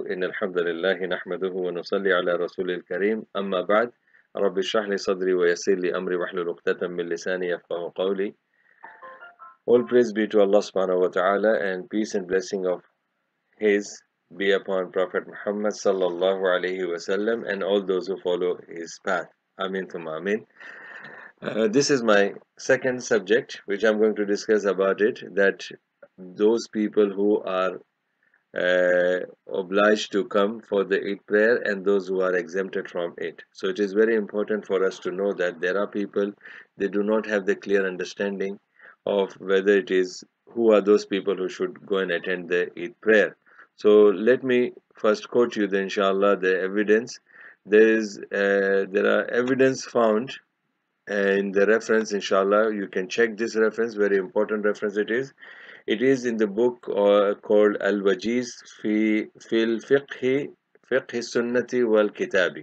إن الحمد لله نحمده ونصلي على رسول الكريم أما بعد رب اشرح لي صدري ويسر لي أمري واحلل عقدة من لساني يفقهوا قولي. All praise be to Allah subhanahu wa ta'ala, and peace and blessing of His be upon Prophet Muhammad sallallahu alayhi wasallam and all those who follow his path. Amin thumma amin. This is my second subject which I'm going to discuss about it, that those people who are obliged to come for the Eid prayer and those who are exempted from it. So it is very important for us to know that there are people, they do not have the clear understanding of whether it is who are those people who should go and attend the Eid prayer. So let me first quote you the inshallah the evidence. There are evidence found in the reference, inshallah. You can check this reference, very important reference it is. It is in the book called Al-Wajiz Fil Fiqh Sunnati Wal Kitabi.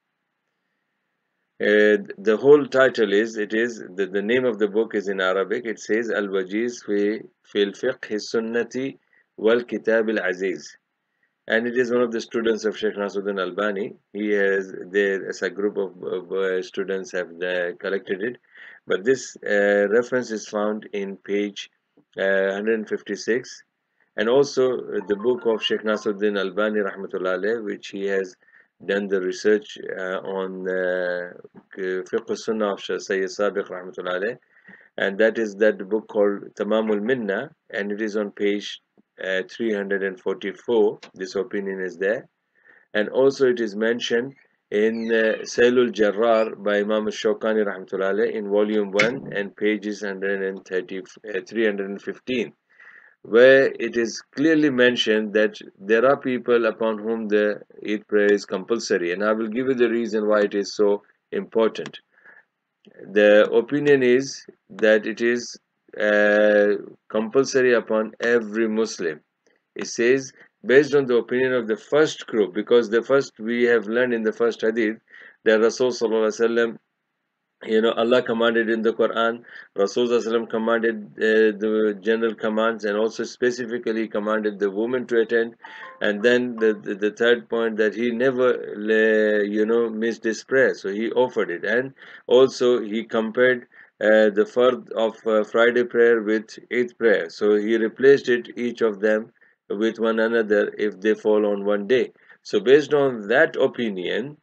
The whole title is, the name of the book is in Arabic. It says Al-Wajiz Fil Fiqh Sunnati Wal Kitab Al-Aziz. And it is one of the students of Shaykh Nasruddin Albani. He has, there as a group of students have collected it. But this reference is found in page 156, and also the book of Shaykh Nasruddin Albani rahmatullah alayh, which he has done the research on Fiqh Sunnah of Sayyid Sabiq rahmatullah alayh, and that is that book called Tamamul Minna, and it is on page 344. This opinion is there, and also it is mentioned in Sailul Jarrar by Imam Shawkani rahmatullah alayh in volume 1 and pages 315, where it is clearly mentioned that there are people upon whom the Eid prayer is compulsory, and I will give you the reason why it is so important. The opinion is that it is compulsory upon every Muslim. It says, based on the opinion of the first group, because the first, we have learned in the first hadith that Rasul sallallahu alaihi wasallam, Allah commanded in the Quran, Rasul sallallahu alaihi wasallam commanded the general commands, and also specifically commanded the woman to attend. And then the third point, that he never missed his prayer, so he offered it. And also he compared the fard of Friday prayer with Eid prayer, so he replaced it, each of them, with one another if they fall on one day. So based on that opinion,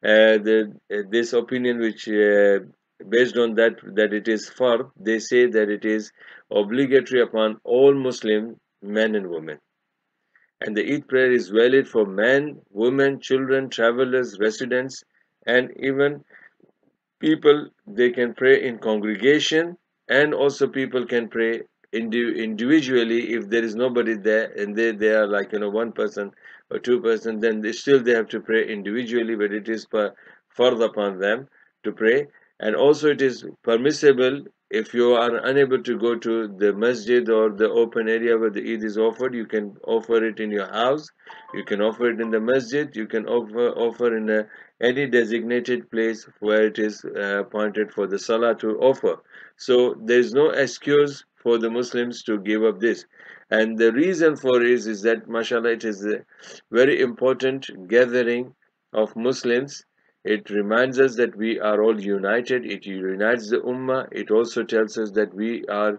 this opinion, which based on that it is fard, they say that it is obligatory upon all Muslim men and women, and the Eid prayer is valid for men, women, children, travelers, residents, and even people. They can pray in congregation, and also people can pray individually. If there is nobody there and they are like one person or two person, then they have to pray individually, but it is fard upon them to pray. And also it is permissible, if you are unable to go to the masjid or the open area where the Eid is offered, you can offer it in your house, you can offer it in the masjid, you can offer in any designated place where it is appointed for the salah to offer. So there is no excuse for the Muslims to give up this. And the reason for it is that, mashallah, it is a very important gathering of Muslims. It reminds us that we are all united. It unites the ummah. It also tells us that we are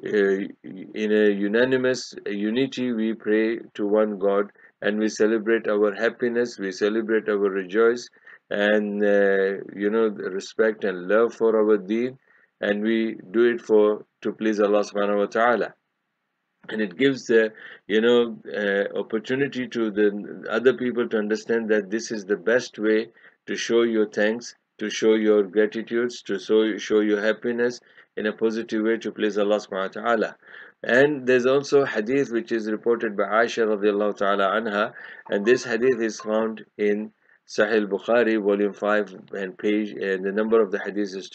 in a unanimous unity. We pray to one God, and we celebrate our happiness, we celebrate our rejoice, and respect and love for our deen, and we do it to please Allah subhanahu wa ta'ala. And it gives the opportunity to the other people to understand that this is the best way to show your thanks, to show your gratitudes, to show your happiness in a positive way to please Allah subhanahu wa ta'ala. And there's also hadith which is reported by Aisha radiallahu ta'ala anha, and this hadith is found in Sahih Bukhari, volume 5 and page, and the number of the hadith is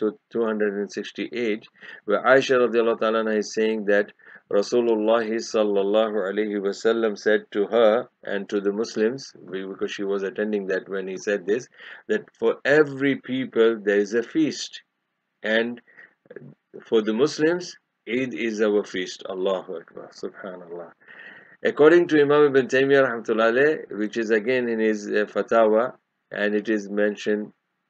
268, where Aisha radiallahu ta'ala anha is saying that Rasulullah sallallahu alaihi wasallam said to her and to the Muslims, because she was attending that when he said this, that for every people there is a feast, and for the Muslims, Eid is our feast. Allahu Akbar, Subhanallah. According to Imam Ibn Taymiyyah rahmatullahi alayh, which is again in his Fatawa, and it is mentioned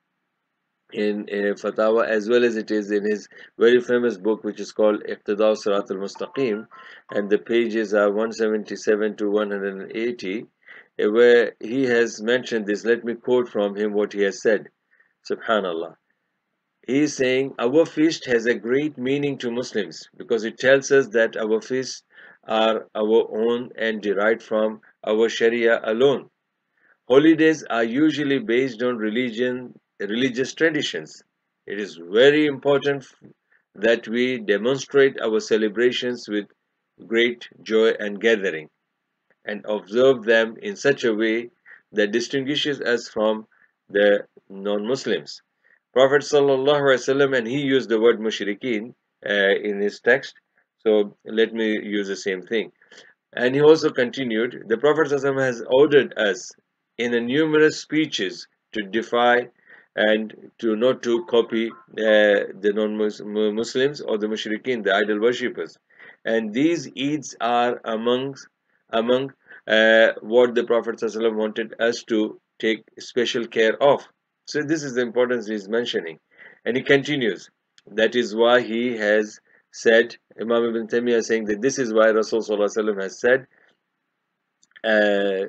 in Fatawa as well as it is in his very famous book which is called Iqtida Sirat al-Mustaqim, and the pages are 177 to 180, where he has mentioned this. Let me quote from him what he has said. Subhanallah. He is saying, our feast has a great meaning to Muslims because it tells us that our feasts are our own and derived from our Sharia alone. Holidays are usually based on religious traditions. It is very important that we demonstrate our celebrations with great joy and gathering and observe them in such a way that distinguishes us from the non-Muslims. Prophet sallallahu alaihi wasallam, and he used the word mushrikeen in his text. So let me use the same thing. And he also continued, the Prophet ﷺ has ordered us in a numerous speeches to defy and to not to copy the non-Muslims or the mushrikeen, the idol worshippers. And these Eids are among what the Prophet ﷺ wanted us to take special care of. So this is the importance he is mentioning. And he continues, that is why he has said, Imam Ibn Taymiyyah is saying that this is why Rasul Sallallahu Alaihi Wasallam has said, uh,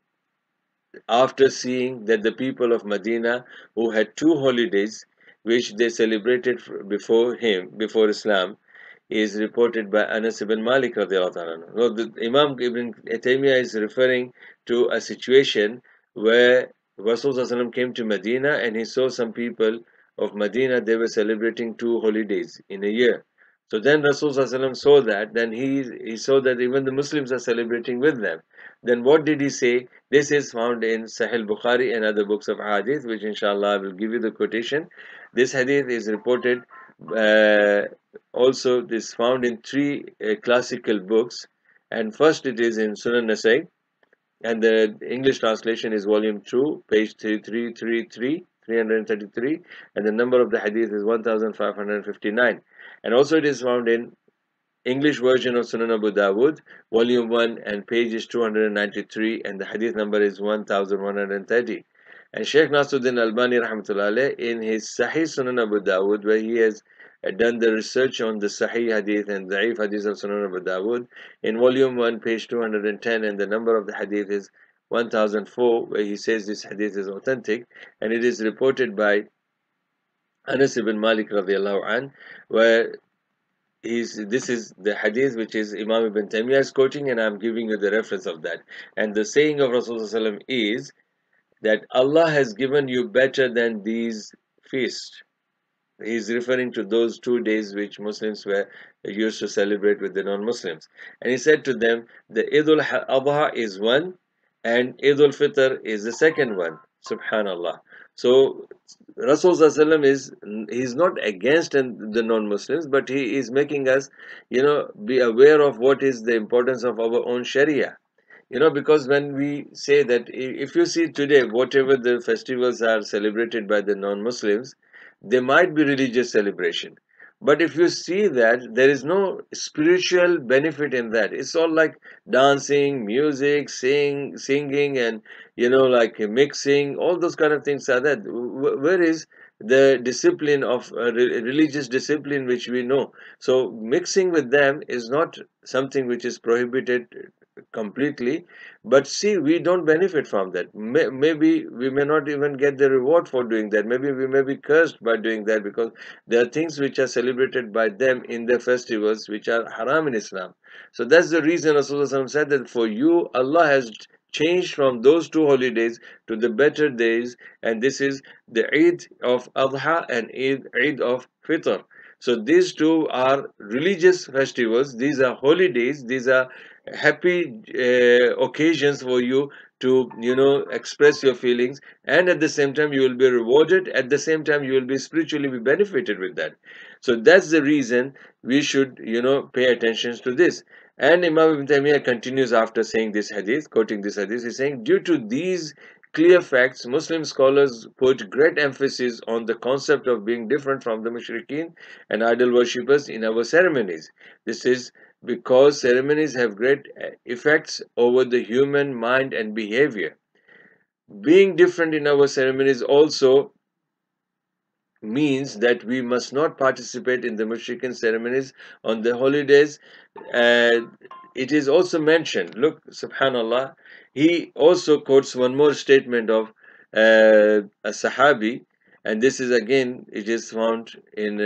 after seeing that the people of Medina who had two holidays which they celebrated before Islam, is reported by Anas ibn Malik radiallahu anhu. No, the Imam Ibn Taymiyyah is referring to a situation where Rasul came to Medina and he saw some people of Medina, they were celebrating two holidays in a year. So then Rasul saw that, then he saw that even the Muslims are celebrating with them. Then what did he say? This is found in Sahih Bukhari and other books of hadith, which inshallah I will give you the quotation. This hadith is reported uh, also this found in three classical books, and first it is in Sunan Nasai, and the English translation is volume 2, page 333, and the number of the hadith is 1559, and also it is found in English version of Sunan Abu Dawud, volume 1, and page is 293, and the hadith number is 1130. And Shaykh Nasruddin Albani rahmatullah alayh, in his Sahih Sunan Abu Dawud, where he has done the research on the Sahih hadith and Da'if hadith of Sunan Abu Dawud, in volume 1, page 210, and the number of the hadith is 1004, where he says this hadith is authentic, and it is reported by Anas ibn Malik radiallahu an, where this is the hadith which is Imam Ibn Taymiyyah is quoting, and I'm giving you the reference of that. And the saying of Rasulullah is that Allah has given you better than these feasts. He is referring to those 2 days which Muslims were used to celebrate with the non-Muslims. And he said to them, the Eid al-Adha is one, and Eid al-Fitr is the second one. Subhanallah. So Rasulullah is he's not against the non-Muslims, but he is making us, be aware of what is the importance of our own Sharia. Because when we say that, if you see today, whatever the festivals are celebrated by the non-Muslims, they might be religious celebration. But if you see that, there is no spiritual benefit in that. It's all like dancing, music, singing, and like mixing. All those kind of things are that. Where is the discipline of religious discipline which we know? So mixing with them is not something which is prohibited completely, but see, we don't benefit from that. Maybe we may not even get the reward for doing that. Maybe we may be cursed by doing that, because there are things which are celebrated by them in their festivals which are haram in Islam. So that's the reason Rasulullah said that for you Allah has changed from those two holidays to the better days, and this is the Eid of Adha and Eid of Fitr. So these two are religious festivals, these are holidays, these are happy occasions for you to express your feelings, and at the same time you will be rewarded, at the same time you will be spiritually be benefited with that. So that's the reason we should pay attention to this. And Imam Ibn Taymiyyah continues after saying this hadith, quoting this hadith, he's saying, due to these clear facts, Muslim scholars put great emphasis on the concept of being different from the mushrikeen and idol worshippers in our ceremonies. This is because ceremonies have great effects over the human mind and behavior. Being different in our ceremonies also means that we must not participate in the mushrikin ceremonies on the holidays. Uh, it is also mentioned, look, subhanallah, he also quotes one more statement of a Sahabi, and this is again, it is found in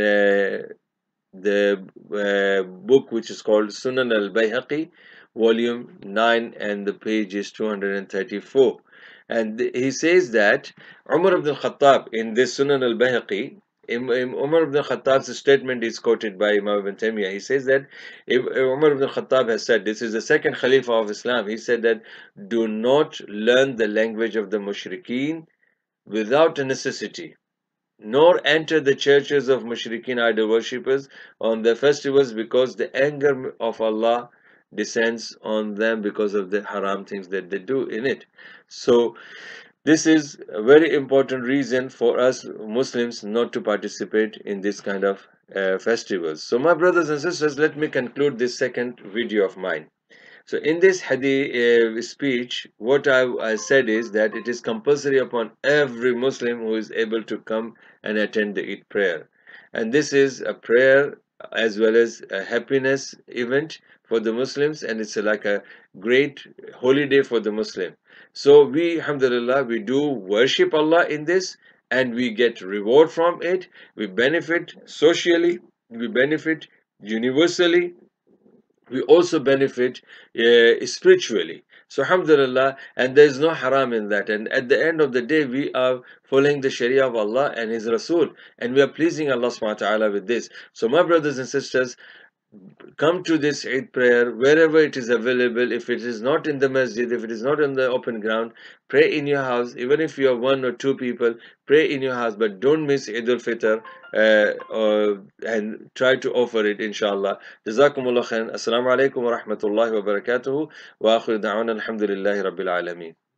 the book which is called Sunan al Bayhaqi, volume 9, and the page is 234. And he says that Umar ibn al-Khattab in this Sunan al Bayhaqi, Umar ibn al-Khattab's statement is quoted by Imam ibn Taymiyyah. He says that if Umar ibn al-Khattab has said, this is the second Khalifa of Islam, he said that do not learn the language of the mushrikeen without a necessity, nor enter the churches of mushrikeen idol worshippers on their festivals, because the anger of Allah descends on them because of the haram things that they do in it. So this is a very important reason for us Muslims not to participate in this kind of festivals. So my brothers and sisters, let me conclude this second video of mine. So in this hadith speech, what I said is that it is compulsory upon every Muslim who is able to come and attend the Eid prayer. And this is a prayer as well as a happiness event for the Muslims, and it's like a great holiday for the Muslim. So we, alhamdulillah, we do worship Allah in this, and we get reward from it. We benefit socially, we benefit universally, we also benefit spiritually. So alhamdulillah, and there is no haram in that, and at the end of the day we are following the sharia of Allah and his rasul, and we are pleasing Allah subhanahu wa ta'ala with this. So my brothers and sisters, come to this Eid prayer wherever it is available. If it is not in the masjid, if it is not on the open ground, pray in your house. Even if you are one or two people, pray in your house, but don't miss Eid al-Fitr, and try to offer it, inshallah. Jazakumullah khair. Assalamu alaikum wa rahmatullahi wa barakatuhu. Wa akhiru da'wana alhamdulillahi rabbil alameen.